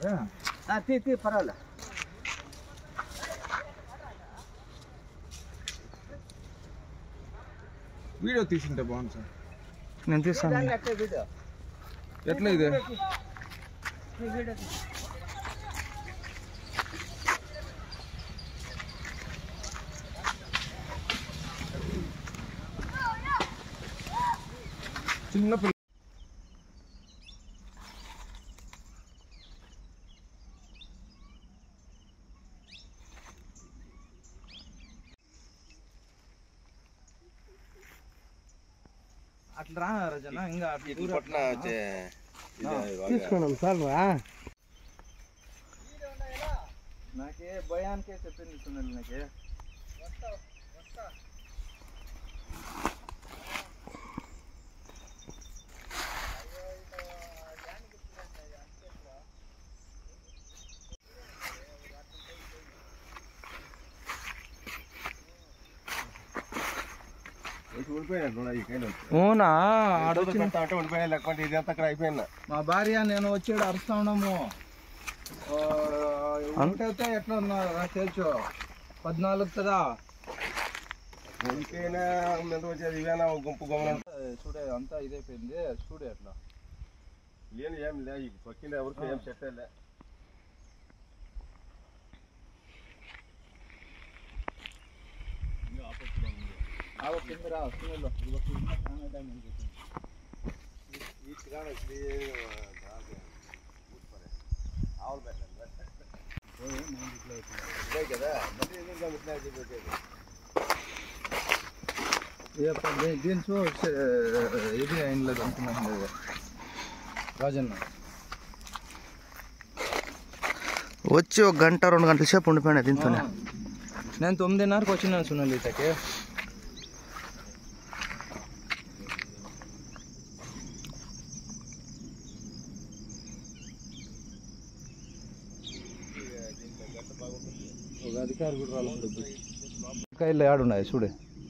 తీ పర్వాలే. వీడియో తీసుంటే బాగుంది సార్. నేను తీస్తాను. ఎట్లా ఇది? చిన్న పిల్ల అట్లా రా రజన, ఇంకా తీసుకున్నాం సార్. నాకే భయానికే చెప్పింది సునీల్. నాకే అవునా? మా భార్య నేను వచ్చాడు అరుస్తా ఉన్నాము. ఉంటే ఎట్లా ఉన్నా తెలుసు 14 కదా. గుంపు చూడే అంతా ఇదైపోయింది. చూడే అట్లా లేని ఏం లే, పక్కిన ఎవరికి ఏం సెట్ అయ్యలే. కింద రా సునీల్. దీని ఇది అయినలేదు అనుకున్నాను రాజన్న. వచ్చి 1 గంట 2 గంటల సేపు ఉండిపోయినా దీంతోనే. నేను 9:30కి వచ్చినాను సునీల్ ఇతకి. ఒక అధికారి కూడా రాలేదు. కాయలు ఆడున్నాయి చూడే.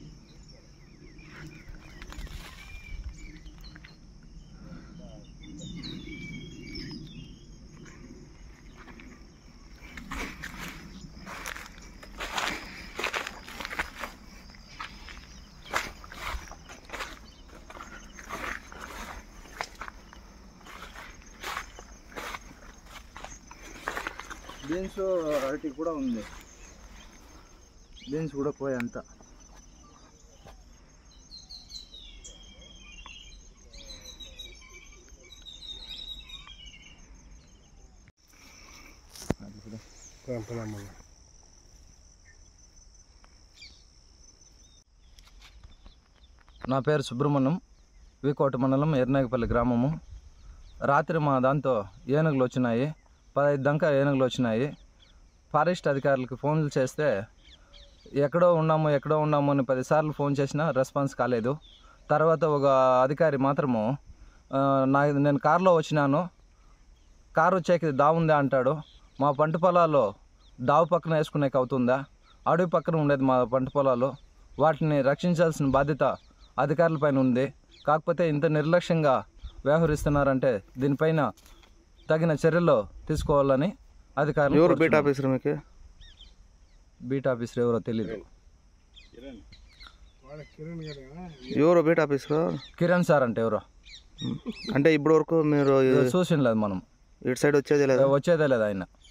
బీన్స్ అరటి కూడా ఉంది. బీన్స్ కూడా పోయి అంతా. నా పేరు సుబ్రహ్మణ్యం, వీకోట మండలం ఎర్నాయకపల్లి గ్రామము. రాత్రి మా దాంతో ఏనుగులు వచ్చినాయి. 15 దాకా ఏనుగులు వచ్చినాయి. ఫారెస్ట్ అధికారులకు ఫోన్లు చేస్తే ఎక్కడో ఉన్నాము అని 10 సార్లు ఫోన్ చేసినా రెస్పాన్స్ కాలేదు. తర్వాత ఒక అధికారి మాత్రము నేను కారులో వచ్చినాను, కారు వచ్చేకి దావుందా అంటాడు. మా పంట పొలాల్లో దావు పక్కన వేసుకునేకి అవుతుందా? అడవి పక్కన ఉండేది మా పంట పొలాలు. వాటిని రక్షించాల్సిన బాధ్యత అధికారులపైన ఉంది. కాకపోతే ఇంత నిర్లక్ష్యంగా వ్యవహరిస్తున్నారంటే దీనిపైన తగిన చర్యలు తీసుకోవాలని అధికారులు. ఎవరు బీట్ ఆఫీసర్? మీకు బీట్ ఆఫీసర్ ఎవరో తెలీదు. ఎవరో బీట్ ఆఫీసర్ కిరణ్ సార్ అంటే ఎవరో. అంటే ఇప్పటి వరకు మీరు చూసిన లేదు మనం. ఇటు సైడ్ వచ్చేదే లేదు ఆయన.